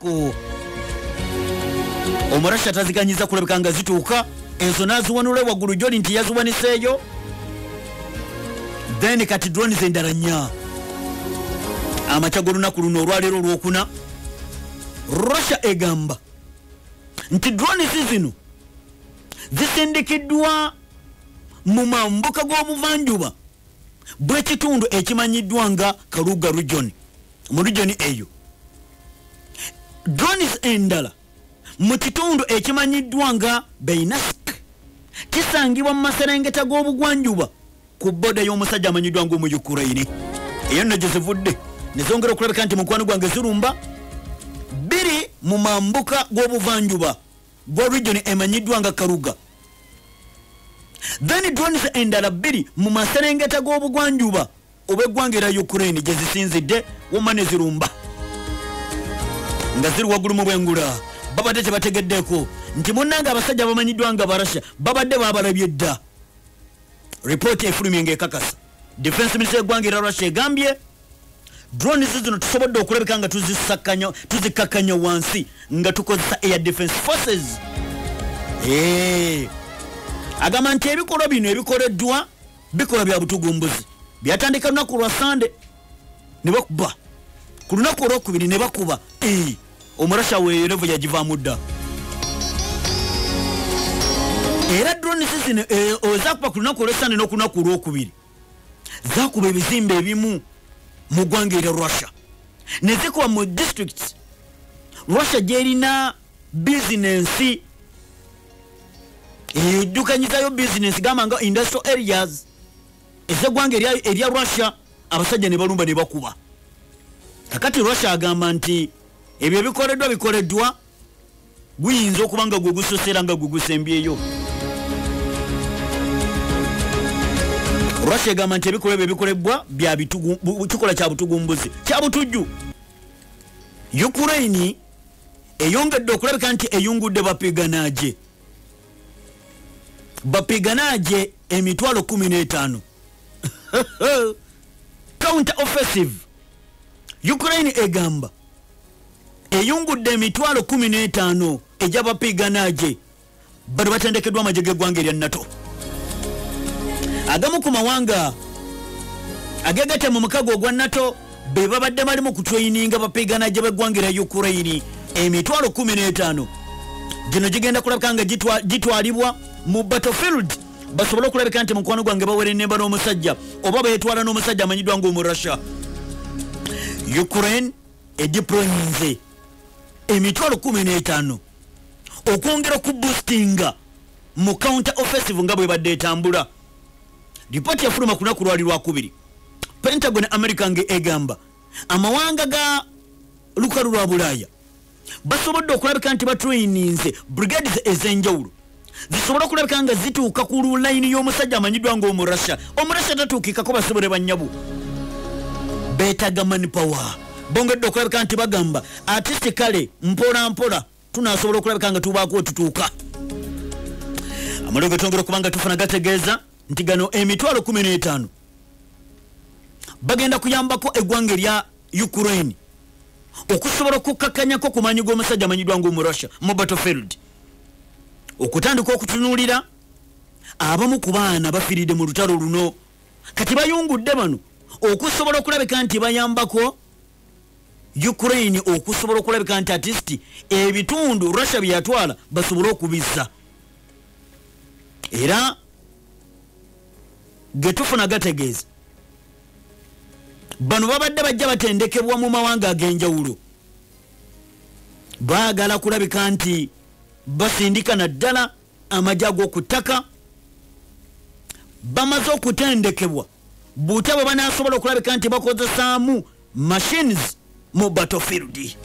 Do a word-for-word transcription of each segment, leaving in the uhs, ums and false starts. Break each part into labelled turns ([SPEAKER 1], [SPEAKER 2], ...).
[SPEAKER 1] zituukako omurasha taziganyiza kulabika nga zituuka ezo naziwanula waggulu gyoli nti yaziwaniseeyo then kati drones endala nnya amakya g'olunaku luno olwaleero olwokuna Russia egamba nti drones zino zisindikiddwa mu mambuka g'obuvanjuba bw'ekitundu ekimanyiddwa nga Kaluga region mu region eyo drones endala mu kitundu ekimanyiddwa nga Beinask kisangibwa mu maserengeta g'obugwanjuba ku boda y'omusajja amanyiddwa ng'omu Ukraine eyo nno gye zivudde ne zongera okulabika nti mukwano gwange zirumba biri mu mambuka g'obuvanjuba gwa region emanyiddwa nga Kaluga then drones endala biri mu maserengeta g'obugwanjuba obw'eggwanga erya Ukraine gye zisinzidde woma ne zirumba nga ziri waggulu mu bwengula babadde tebategeddeko nti munnanga abasajja bamanyiddwa nga Barasha babadde babalabye dda ripooti efulumye ng'ekakasa defense minister y'eggwanga erya Russia egambye drones zino tusobodde okulabika nga tuzikakkanya wansi nga tukozesa air defense forces eee agamba nti ebikolwa bino ebikoleddwa bikola bya butugumbuzi byatandika lunaku lwa Sande ne bakuba ku lunaku olwokubiri ne bakuba ee omurasha weerevu yagivaamu dda era drones zino ozakuba ku lunaku olw'Esande n'oku lunaku olwokubiri zakuba ebizimbe ebimu mu ggwanga erya Russia ne zikuba mu districts Russia gyerina bizinensi eddukanyizayo bizinensi gamba nga industrial areas ez'eggwanga erya Russia abasajja ne balumba ne bakuba kakati Russia agamba nti ebyo bikoleddwa bikoleddwa guyinza okuba nga gwe gusosera nga gwe gusembyeyo Russia egamba nti ebikolwa ebyo bikolebwa bya kikola kya butugumbuzi kya butujju Ukraine eyongedde okulabika nti eyungudde bapiganaje bapiganaje emitwalo kumi n'etaano counter offensive Ukraine egamba eyungudde emitwalo kumi n'etaano egy'abapiganaje bano batendekeddwa amagye g'eggwanga erya NATO agamu ku mawanga agegete mu mukago ogwa NATO be babadde bali mu kutraininga bapiganaje b'eggwanga erya Ukraine emitwalo kumi n'etaano gino gigenda kulabika nga gitwalibwa mu battlefield basobole okulabika nti mukwano gwange bawere ennemba n'omusajja oba beetwala n'omusajja amanyiddwa ng'omu Russia Ukraine edeployinze emitwalo kumi n'etaano okwongera ku boostinga mu counter offensive nga bwe badde etambula ripoti yafuluma ku lunaku lwali lwakubiri Pentagon America nge egamba amawanga ga lukalu lwa Bulaaya basobodde okulabika nti batraininze brigades ez'enjawulo zisobola okulabika nga zituuka ku lulayini y'omusajja amanyiddwa ng'omu Russia omurasha tatuukikako basobole bannyabu beetaga manpower bongedde okulabika nti bagamba artist kale mpola mpola tunasobola okulabika nga tubaako tutuuka amaliro getwongera okuba nga tufuna gategeeza nti gano emitwalo kumi n'etaano bagenda kuyambako eggwanga erya Ukraine okusobola okukakkanyako ku maanyi g'omusajja amanyiddwa ng'omu Russia mu battlefield okutandika okutunuulira abamu ku baana bafiridde mu lutalo luno kati bayungudde bano okusobola okulabika nti bayambako Ukraine okusobola okulabika nti artist ebitundu Russia byatwala basobole okubissa era getufuna gategeeza bano babadde bajja batendekebwa mu mawanga ag'enjawulo baagala kulabika nti basindika naddala amagye ag'oku ttaka bamaze okutendekebwa butabo banaasobola okulabika nti bakozesaamu machines mu battlefield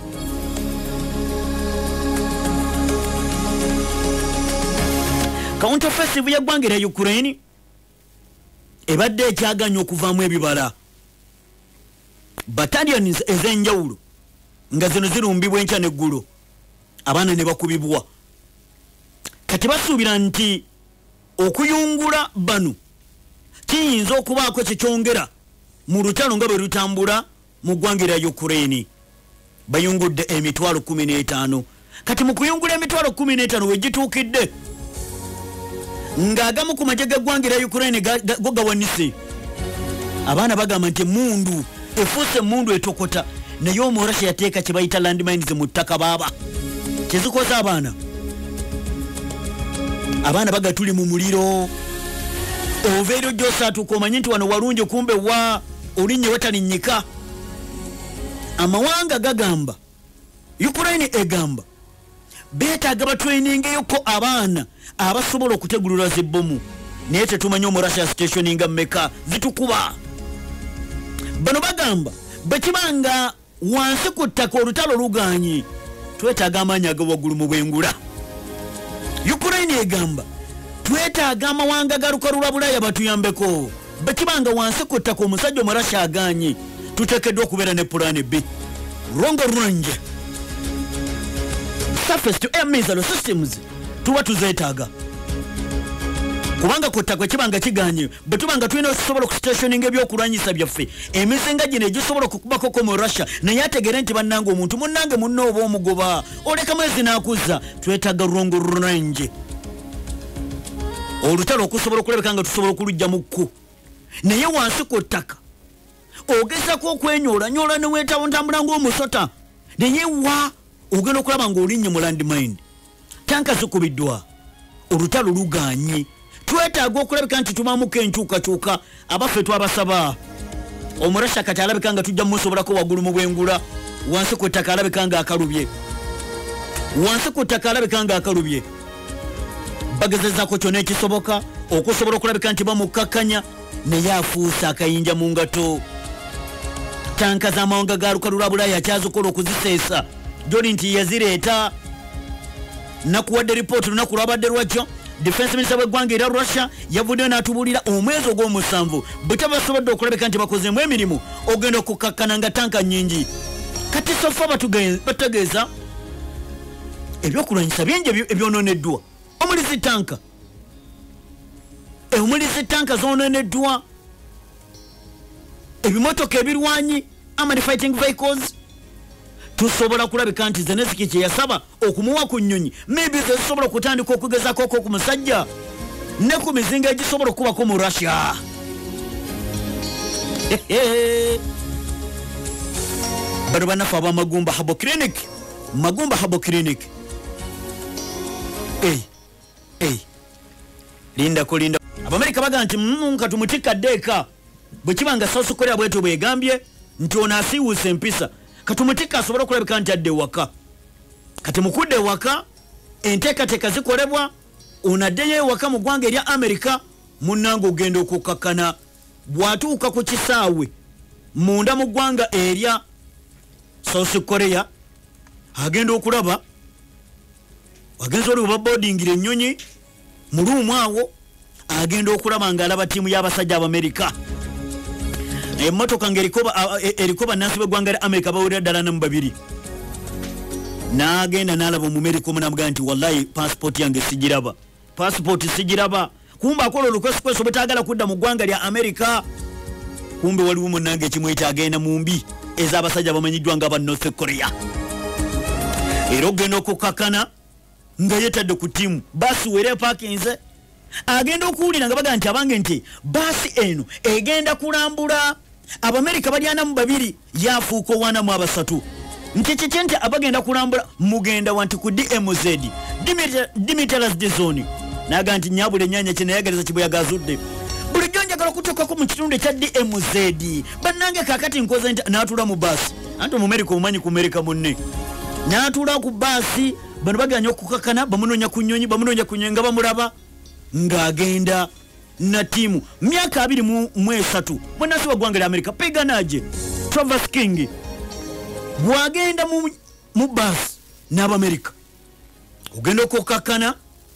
[SPEAKER 1] counter offensive y'eggwanga erya Ukraine ebadde ekyaganya okuvaamu ebibala battalions ez'enjawulo nga zino zirumbibwa enkya n'eggulo abaana ne bakubibwa kati basuubira nti okuyungula bano kiyinza okubaako kyekyongera mu lutalo nga bwe lutambula mu ggwanga erya Ukraine bayungudde emitwalo kumi n'etaano kati mu kuyungula emitwalo kumi n'etaano wegituukidde ng'agamu ku magye g'eggwanga erya Ukraine go gawanise abaana bagamba nti mundu efuuse mundu etokota naye omurasha yateeka kye bayita landmines mu ttaka baaba kyezikoza abaana abaana baga tuli mu muliro oveero gy'osaatuka omanye nti wano walungi kumbe wa olinnye watalinnyika amawanga gagamba Ukraine egamba beetaaga batrainingeyo abaana abasobola okutegulula zibbomu naye tetumanyi omurasha station nga mmeka zitukuba bano bagamba bekibanga wansi ku ttaka olutalo luganyi twetaaga amaanyi agawaggulu mu bwengula Ukraine egamba twetaaga amawanga galukalula Bulaaya batuyambeko bekibanga wansi ku ttaka omusajja omurasha aganyi tuteekeddwa okubeera ne pulaani B Rongo Range surface to air missile systems tuba tuzeetaaga kubanga ku ttaka ekibanga kiganye bwe tubanga tulina okusobola okustationinga ebyokulwanyisa byaffe emizinga gino egisobola okukubako mu Russia naye ategere nti bannanga omuntu munnange munno oba omugoba oleka mwezi n'akuzza twetaaga Rongo Range olutalo okusobola okulabeka nga tusobola okulujja mu kku naye wansi ku ttaka ogezako okwenyoolanyola ne weetawo ntambula ng'omusota naye wa ogenda okulaba ng'olinnye mu landmine tanka zikubiddwa olutalo luganye twetaaga okulabika nti tubamuko enkyukakyuka abaffe twabasaba omurasha kati alabika nga tujja mumusobolako waggulu mu bwengula wansi ku ttaka alabika nga akalubye wansi ku ttaka alabika nga akalubye bagezezaako kyonna ekisoboka okusobola okulabika nti bamukakkanya naye afuuse akayinja mu ngato tanka z'amawanga ga lukalula Bulaaya akyazikola okuziseesa joli nti yazireeta nakuwadde ripooti lunaku lwabadde lwajjo defense minister w'eggwanga erya Russia yavuddeyo n'atubuulira omwezi ogw'omusanvu bwe tabasobodde okulabika nti bakozeemu emirimu ogenda okukakkana nga tanka nnyingi kati sofa batutegeeza ebyokulwanyisa bingi ebyonooneddwa omuli zi tanka omuli zi tanka zoononeddwa ebimotoka ebirwanyi armored fighting vehicles tusobola kulabika nti Zelensky kye yasaba okumuwa ku nnyonyi maybe zisobola okutandika okugezaako ku musajja ne ku mizinga egisobola okubako mu Russia bano banafu abamagumba Habo Clinic Magumba Habo Clinic Hey, hey. Linda kulinda. Abamerika baga nti mmunka tumutika deka. Bwekibanga South Korea bwetu bwegambye nti ono asiwuuse empisa. Katumutika asobola okulabika nti adde waka. Kati mukudde waka enteekateeka zikolebwa onaddeyo ewaka mu ggwanga erya Amerika munnange ogenda okukakkana bw'atuuka ku kisaawe munda mu ggwanga erya South Korea agenda okulaba wagenza oli obaboardingira ennyonyi mu luumu awo agenda okulaba ng'alaba ttiimu y'abasajja Abamerika emmotoka ng'eriko bannansi b'eggwanga lya Amerika bawulira ddala namu babiri n'agenda n'alaba Omumerika omu n'amugamba nti wallahi passport yange sigiraba passport sigiraba kumbe akola olukwesukweso bwetaagala kudda mu ggwanga lya Amerika kumbe waliwo munnange ekimwita agenda mu mbi ez'abasajja bamanyiddwa nga aba North Korea era ogenda okukakkana nga yetadde ku ttiimu baasi were parkinze agenda okuwulira nga baga nti abange nti baasi eno egenda kulambula Abamerika balyanamu babiri yafuuka owanamu abasatu nti kiki nti abagenda kulambula mugenda wanti ku D M Z Demilitarized Zone naga nti nyabula ennyanya kye nayagaliza kibweyagazudde bulijjo njagala okutuukako mu kitundu ekya D M Z bannange kaakati nkoze nti n'atuula mu baasi anti Omumerika omumanyi kumerika munne n'atuula ku baasi bano baganya okukakkana bamunoonya ku nnyonyi bamunoonya ku nnyonyi nga bamulaba ng'agenda na ttiimu myaka abiri mu esatu bwennansi waggwanga lya Amerika piganaje Travis King bw'agenda mu, mu baasi n'Abamerika ogenda okukakkana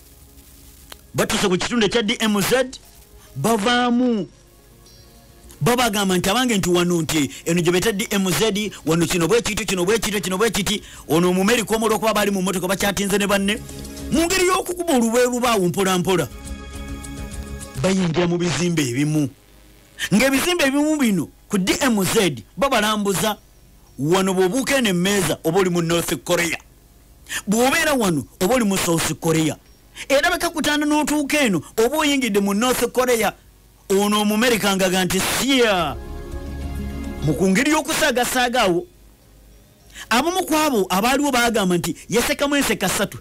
[SPEAKER 1] batuse ku kitundu ekya D M Z bavaamu babagamba nti abange nti wano nti eno gye beta D M Z wano kino bwekiti kino bwekiti kino bwekiti ono Omumerika omu olw'okuba baali mu mmotoka bakyatinze ne banne mu ngeri y'okukuba olubeeru baawo mpola mpola bayingira mu bizimbe ebimu ng'ebizimbe ebimu bino ku D M Z babalambuza wano bwobuuka eno emmeeza oba oli mu North Korea, bw'obeera wano oba oli mu South Korea, era bakakutanda n'otuuka eno oba oyingidde mu North Korea, ono Omumerika ngaga nti siya mu ngeri y'okusaagasaaga awo. Abamu ku abo abaaliwo baagamba nti yasekamu enseka ssatu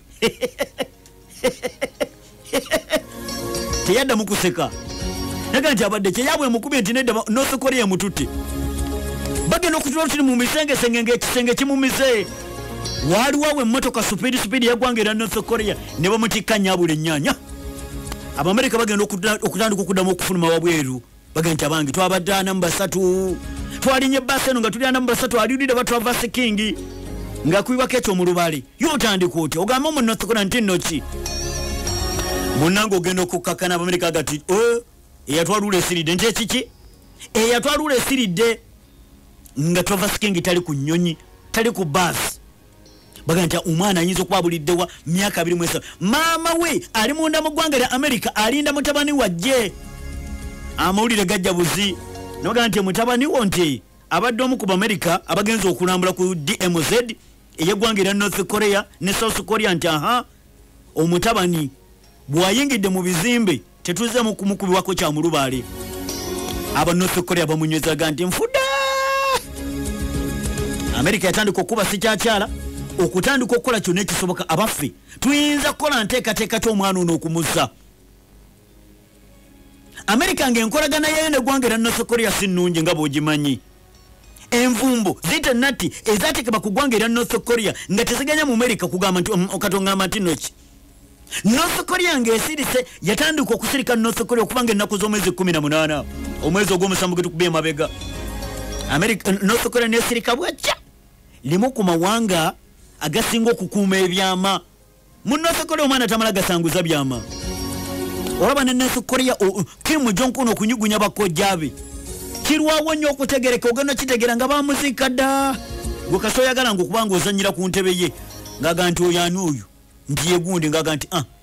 [SPEAKER 1] teyaddamu kuseka, naga nti abadde kyeyabwe mukubye nti nedda North Korea mututte. Bagenda okutula tuli mu misengesenge ng'ekisenge kimumize. Waaliwo awo emmotoka supidi supidi yagwangera North Korea ne bamutikka nnyabula ennyanya. Abamerika bagenda okutandika okuddamu okufuluma wabweru, bagenda nti abange twabadde ana mu basatu, twalinye bbaasi eno nga tuli ana mu basatu, aliwulire batwava King nga kuibako ekyo mu lubale. Y'otandika otya ogamba mu North Korea nti nno ki munnange ogenda okukkakana Abamerika agati eyatwalula esiridde nti ekiki eyatwalula esiridde nga twava King tali ku nnyonyi tali ku bbaasi. Baganda umwana ayinza okwabuliddewa myaka abiri mu esatu. Maama we ali munda mu ggwanga lya Amerika alinda mutabani wajje. Amawulire gajja buzi. Noga nti mutabani wo nti abadde omu ku Amerika abagenza okulambula ku D M Z eyeggwanga lya North Korea ne South Korea nti aha omutabani bwayingidde mu bizimbe tetuze mu kumukubibwako kya mulubaale. Aba North Korea bamunywezaga nti nfudda. Amerika yatandika okuba sikyakyala okutandika okukola kyonna ekisoboka abaffe tuyinza kukola nteekateeka ky'omwana ono okumuza. Amerika ng'enkolagana yeyo n'eggwanga lya North Korea si nnungi nga bw'ogimanyi. Envumbo zite nati ezaatekebwa ku ggwanga lya North Korea nga teziganya mu Amerika kugamba nti okatongamba nti noki. North Korea ng'esirise yatandika okusirika North Korea okubanga ennaku z'omwezi kumi na munaana omwezi ogw'omusanvu getukubye emabega. Amerika North Korea n'esirika bwacya limu ku mawanga agasinga okukuuma ebyama. Mu North Korea omwana tamala gasanguza byama. Olaba ne North Korea Kim Jong-un okunyugunya bakojja be kirwawo nnyo okutegereka ogenda kitegera nga bamuziika dda. Gwe kasi oyagala ng'okubanga ozannyira ku ntebe ye ng'aga nti oyo ani oyo nti yegundi ng'aga nti ah.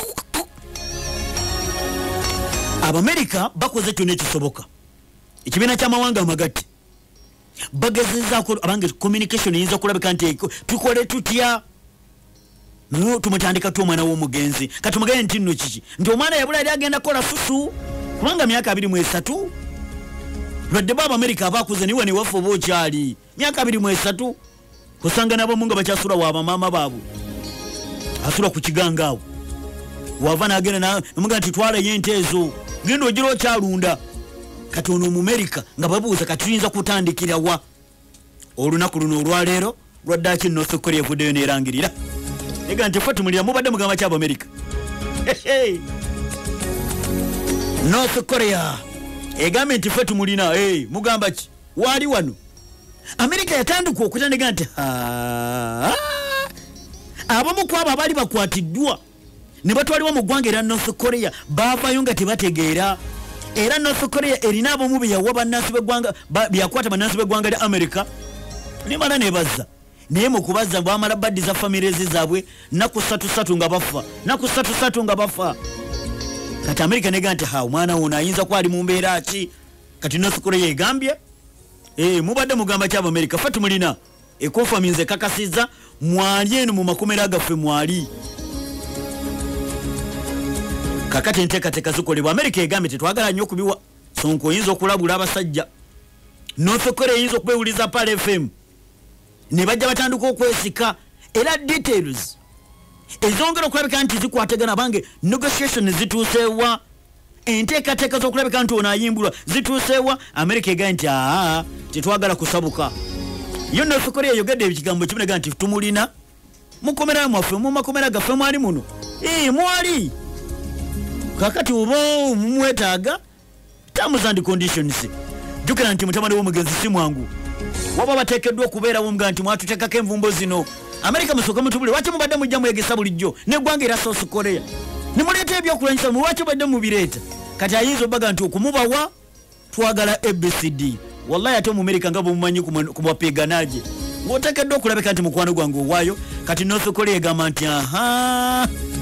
[SPEAKER 1] Abamerika bakoze kyonna ekisoboka. Ekibiina ky'amawanga amagatte bagezezaako abange communication yinza kulabika nti tukole tutya no tumutandika tu omwana w'omugenzi kati mugende nti nno kiki nti omwana yabula yali agenda kola fusu kubanga myaka abiri mu esatu lwadde baba Amerika abakuze niwe niwafu oba okyali myaka abiri mu esatu kusanga n'abamu nga bakyasula wa bamaama baabwe asula ku kiganga awo wava n'agenda namuga nti twalayo ente ezo genda ogira okyalunda. Kati ono Omumerika nga babuuza kati tuyinza kutandikira wa olunaku luno olwaleero lwaddaki North Korea evuddeyo neerangirira ega nti ffe tumulira mubadde mugamba ki Abamerika. North Korea egambye nti ffe tumulina hey, mugamba ki waali wano. Amerika yatandika okutandika nti abamu ku abo abaali bakwatiddwa ne batwalibwa mu ggwanga erya North Korea baavayo nga tebategeera. Era North Korea erina abamu byeyawa bannansi b'eggwanga byakwata bannansi b'eggwanga lya Amerika nemala nebazza naye mu kubazza bwamala baddiza famires zaabwe naku ssatu ssatu nga bafa naku ssatu ssatu nga bafa. Kati Amerika nega nti ha omwana ono ayinza kwali mu mbeera ki. Kati North Korea egambye eh mubadde mugamba ki Abamerika ffe tumulina ekofaminze kakasiza mwali eno mu makomera gaffe mwali. Kakati enteekateeka zikolebwa. Amerika egambye tetwagala nnyo okubiwa Sonko oyinza okulabula abasajja. North Korea eyinza okubewuliza Pal F M ne bajja batandika okwesika era details ezongera okulabika nti zikwatagana bange negotiation zituuseewa enteekateeka z'okulabika nti ono ayimbulwa zituuseewa. Amerika egambye nti aa tetwagala kusabuka. Yo North Korea yogedde ekigambo kimu nega nti tumulina mukomera mwaffe mu makomera gaffe mwali muno eh mwali. Kakati ubo mumwetaaga terms and conditions jukira nti mutamani w'omugenzi si mwangu waba bateekeddwa okubeerawo nga nti mwatuteekako envumbo zino. Amerika musooka mutubule lwaki mubadde mujja mwegesa bulijjo n'eggwanga erya South Korea ne muleeta ebyokulwanyisa mu lwaki mubadde mubireeta. Kati ayinza obbaga nti okumubawa twagala A B C D. Wallahi ate Omumerika nga bumumanyi ku bwapiiganaje ng'oteekeddwa okulabika nti mukwano gwange owaayo. Kati North Korea egamba nti aha